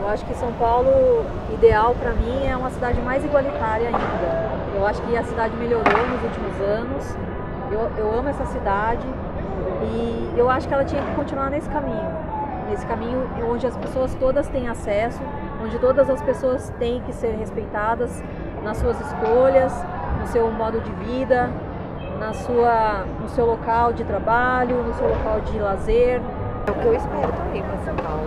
Eu acho que São Paulo, ideal para mim, é uma cidade mais igualitária ainda. Eu acho que a cidade melhorou nos últimos anos. Eu amo essa cidade e eu acho que ela tinha que continuar nesse caminho onde as pessoas todas têm acesso, onde todas as pessoas têm que ser respeitadas nas suas escolhas, no seu modo de vida, no seu local de trabalho, no seu local de lazer. É o que eu espero também para São Paulo.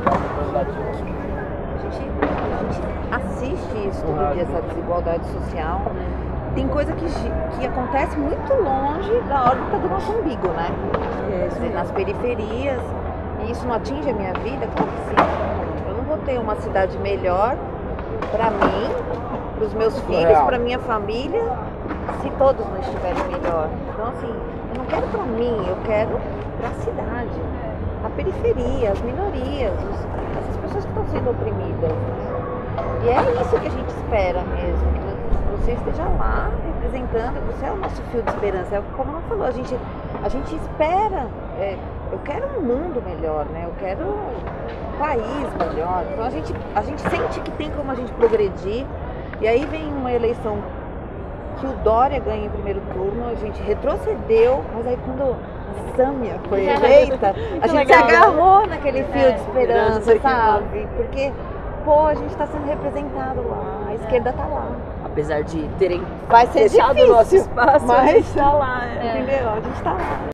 A gente assiste isso todo dia, essa desigualdade social. Tem coisa que acontece muito longe da órbita do nosso umbigo, né? Quer dizer, nas periferias. E isso não atinge a minha vida? Claro que sim. Eu não vou ter uma cidade melhor para mim, para os meus filhos, para minha família, se todos não estiverem melhor. Então, assim, eu não quero para mim, eu quero para a cidade, a periferia, as minorias, essas pessoas que estão sendo oprimidas. E é isso que a gente espera mesmo, que você esteja lá representando, você é o nosso fio de esperança. É como ela falou, a gente espera, eu quero um mundo melhor, né? Eu quero um país melhor. Então a gente sente que tem como a gente progredir. E aí vem uma eleição que o Dória ganha em primeiro turno, a gente retrocedeu, mas aí quando a Sâmia foi eleita, a gente se agarrou naquele fio de esperança, sabe? Porque, pô, a gente está sendo representado lá, a esquerda está lá. Apesar de terem Vai ser fechado o difícil, nosso espaço, mas a gente tá lá. Entendeu? A gente está lá.